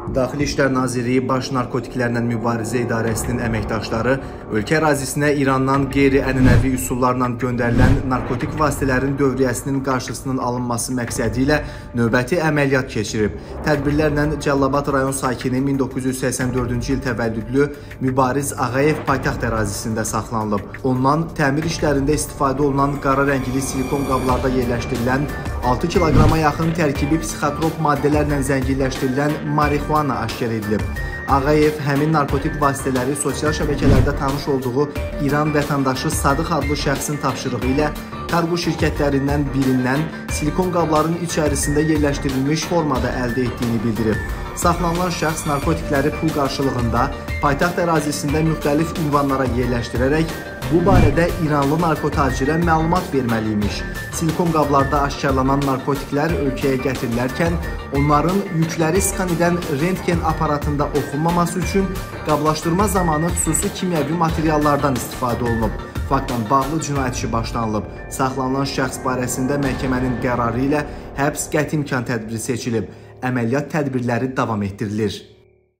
Daxili İşlər Nazirliyi Baş Narkotiklərlə Mübarizə İdarəsinin əməkdaşları ölkə ərazisinə İrandan qeyri-ənənəvi üsullarla göndərilən narkotik vasitələrin dövriyyəsinin qarşısının alınması məqsədi ilə növbəti əməliyyat keçirib. Tədbirlərlə Cəlilabad rayon sakini 1984-cü il təvəllüdlü Mübariz Ağayev paytaxt ərazisində saxlanılıb. Ondan təmir işlərində istifadə olunan qara rəngli silikon qablarda yerləşdirilən 6 kiloqrama yaxın tərkibi psixotrop maddələrlə zənginləşdirilən marixuana aşkar edilib. Ağayev həmin narkotik vasitələri sosial şəbəkələrdə tanış olduğu İran vətəndaşı Sadıq adlı şəxsin tapşırığı ilə kargo şirkətlərindən birindən silikon qabların içərisində yerləşdirilmiş formada əldə etdiyini bildirib. Saxlanılan şəxs narkotikləri pul qarşılığında paytaxt ərazisində müxtəlif ünvanlara yerləşdirərək bu barədə İranlı narkotacirə məlumat verməliymiş. Silikon qablarda aşkarlanan narkotiklər ölkəyə gətirilərkən onların yükləri skan edən rentgen aparatında oxunmaması üçün qablaşdırma zamanı xüsusi kimyəvi materiallardan istifadə olunub. Faktla bağlı cinayət işi başlanılıb. Saxlanılan şəxs barəsində məhkəmənin qərarı ilə həbs qəti imkan tədbiri seçilib. Əməliyyat tədbirləri davam etdirilir.